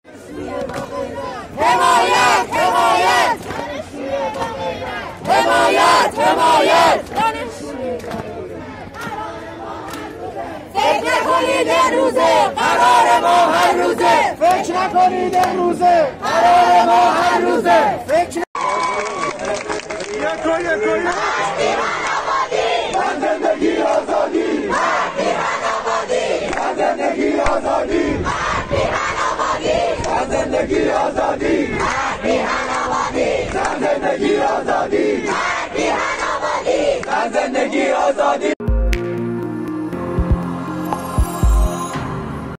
حمایت حمایت حمایت حمایت فکر نکنید امروزه قرار ما هر روزه فکر نکنید امروزه قرار ما هر روزه فکر زندگی آزادی زندگی آزادی زندگی آزادی